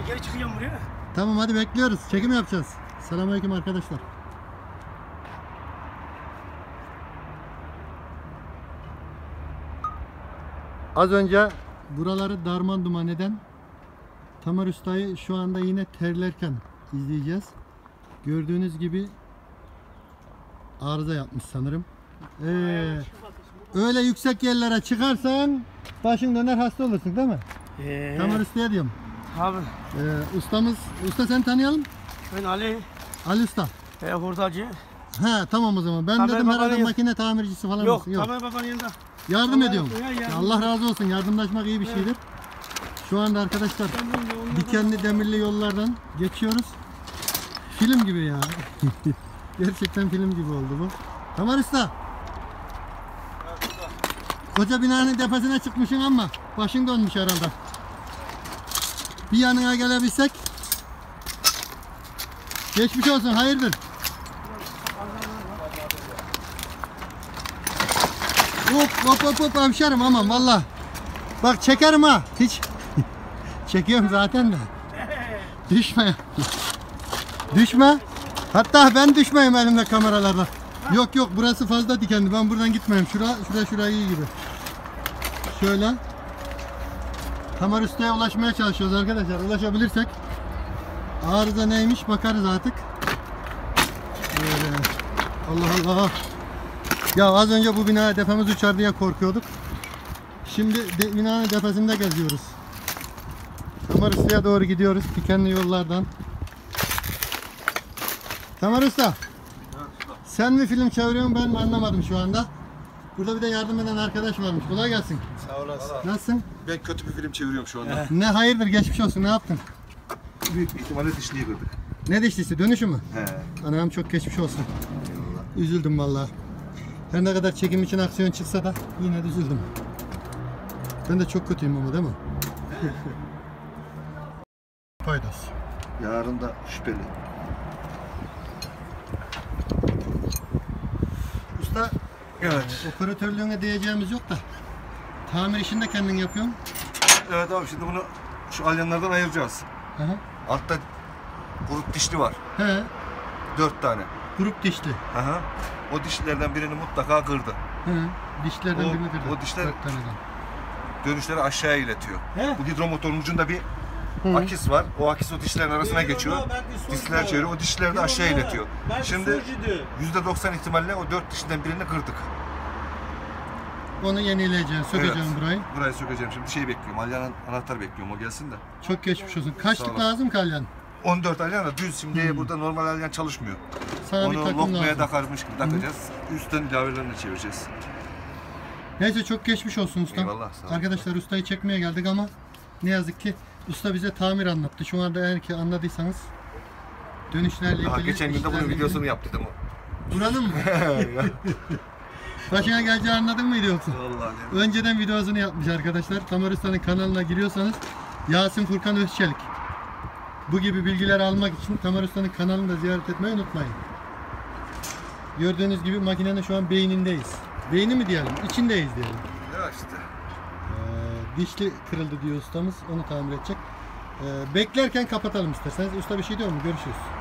geri çıkacağım buraya. Tamam hadi bekliyoruz. Çekim yapacağız. Selamünaleyküm arkadaşlar. Az önce buraları darman duman eden Tamer Usta'yı şu anda yine terlerken izleyeceğiz. Gördüğünüz gibi arıza yapmış sanırım. Öyle yüksek yerlere çıkarsan başın döner, hasta olursun değil mi? Tamer Usta'ya diyorum. Abi. Usta seni tanıyalım. Ben Ali. Ali Usta. Hurdacı. He tamam o zaman. Ben Tamer dedim herhalde babanın makine tamircisi falan Yok, mısın? Tamer babanın yanında. Yardım ediyorum. yardım. Allah razı olsun. Yardımlaşmak iyi bir şeydir. Şu anda arkadaşlar dikenli demirli yollardan geçiyoruz. Film gibi ya. Gerçekten film gibi oldu bu. Tamer Usta. Koca binanın tepesine çıkmışsın ama başın dönmüş herhalde. Bir yanına gelebilsek. Geçmiş olsun, hayırdır? Hop hemşerim, aman valla. Bak çekerim ha, hiç. Çekiyorum zaten de. Düşme. Düşme. Hatta ben düşmeyeyim elimde kameralarla. Yok burası fazla dikenli, ben buradan gitmeyeyim. Şura iyi gibi. Şöyle. Tamer Usta'ya ulaşmaya çalışıyoruz arkadaşlar. Ulaşabilirsek. Arıza neymiş bakarız artık. Böyle. Allah. Ya az önce bu binaya tepemiz uçar diye korkuyorduk. Şimdi binanın tepesinde geziyoruz. Tamer Usta'ya doğru gidiyoruz. Dikenli yollardan. Tamer Usta. Sen mi film çeviriyorsun, ben mi anlamadım şu anda. Burada bir de yardım eden arkadaş varmış. Kolay gelsin. Sağ olasın. Nasılsın? Ben kötü bir film çeviriyorum şu anda. Ne hayırdır, geçmiş olsun, ne yaptın? Büyük bir ihtimalle dişliği kırdık. Ne dişlisi, dönüşü mü? He. Anam çok geçmiş olsun. Eyvallah. Üzüldüm vallahi. Her ne kadar çekim için aksiyon çıksa da yine de üzüldüm. Ben de çok kötüyüm ama değil mi? Paydos. Yarın da şüpheli. Usta, Evet. operatörlüğüne diyeceğimiz yok da tamir işini de kendin yapıyorsun. Evet abi, şimdi bunu şu alyanlardan ayıracağız. Hı hı. Altta grup dişli var. He, 4 tane. grup dişli. Aha. O dişlerden birini mutlaka kırdı. Hı, dişlerden O- birini kırdı. o dişler- 4 taneden. Dönüşleri aşağıya iletiyor. He? Bu hidromotorun ucunda bir Hı. akis var. O akis o dişlerin arasına geçiyor. Dişler çeviriyor. O dişleri de aşağı iletiyor. Şimdi %90 ihtimalle o 4 dişiden birini kırdık. Onu yenileyeceksin, sökeceksin Evet. burayı. Burayı sökeceğim. Şimdi şey bekliyorum. Alyanın anahtar bekliyorum. O gelsin de. Çok geçmiş olsun. Sağ Kaçlık olasın. lazım kalyan? 14 alyan da düz, şimdi burada normal alyan çalışmıyor. Sana bir Onu takım lokmaya lazım. takarmış gibi takacağız. Üstten ilavelerini çevireceğiz. Neyse çok geçmiş olsun ustam. Eyvallah, sağ ol. Arkadaşlar ustayı çekmeye geldik ama ne yazık ki usta bize tamir anlattı. Şu anda eğer ki anladıysanız dönüşlerle Daha ilgili, geçen gün de bunun işlerle ilgili- videosunu yaptım. Buranın mı? Başına geleceği anladın mıydı yoksa? Vallahi. Önceden videosunu yapmış arkadaşlar. Tamer Usta'nın kanalına giriyorsanız Yasin Furkan Özçelik. Bu gibi bilgiler almak için Tamer Usta'nın kanalını da ziyaret etmeyi unutmayın. Gördüğünüz gibi makinenin şu an beynindeyiz. Beyni mi diyelim? İçindeyiz diyelim. Ya işte. Dişli kırıldı diyor ustamız. Onu tamir edecek. Beklerken kapatalım isterseniz. Usta bir şey diyor mu? Görüşürüz.